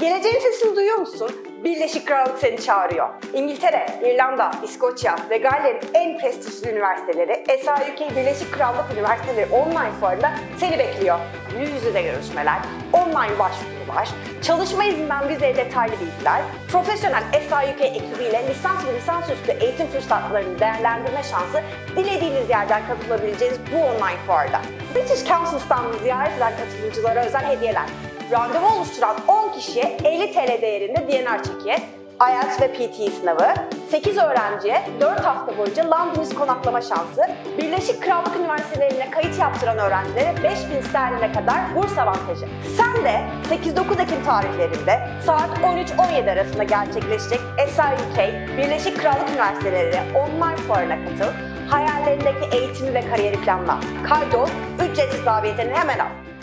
Geleceğin sesini duyuyor musun? Birleşik Krallık seni çağırıyor. İngiltere, İrlanda, İskoçya ve Galler'in en prestijli üniversiteleri SIUK Birleşik Krallık Üniversiteleri online fuarında seni bekliyor. Yüz yüze görüşmeler, online başvurular, çalışma izinden vizeye detaylı bilgiler, profesyonel SIUK ekibiyle lisans ve lisansüstü eğitim fırsatlarını değerlendirme şansı dilediğiniz yerden katılabileceğiniz bu online fuarda. British Council standı ziyaret eden katılımcılara özel hediyeler, randevu oluşturan 10 kişiye 50 TL değerinde DNR çeki, IELTS ve PTE sınavı, 8 öğrenciye 4 hafta boyunca London konaklama şansı, Birleşik Krallık Üniversitelerine kayıt yaptıran öğrencilere 5.000 sterline kadar burs avantajı. Sen de 8-9 Ekim tarihlerinde saat 13-17 arasında gerçekleşecek SIUK Birleşik Krallık Üniversiteleri online fuarına katıl, hayallerindeki eğitimi ve kariyeri planla. Kaydol, ücretsiz davetini hemen al.